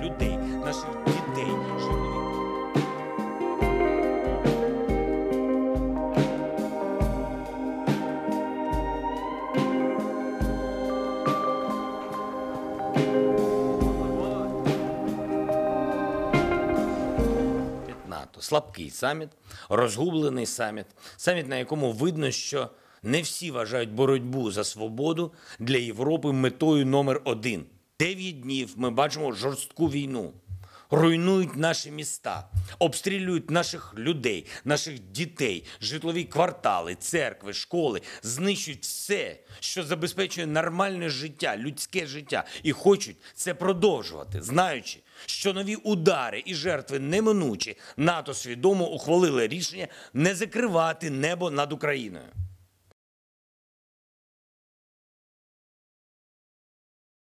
людей, наших дітей. НАТО. Слабкий саміт, розгублений саміт, саміт, на якому видно, що не всі вважають боротьбу за свободу для Європи метою номер один. 9 днів ми бачимо жорстку війну. Руйнують наші міста, обстрілюють наших людей, наших дітей, житлові квартали, церкви, школи, знищують все, що забезпечує нормальне життя, людське життя. І хочуть це продовжувати, знаючи, що нові удари і жертви неминучі. НАТО свідомо ухвалили рішення не закривати небо над Україною.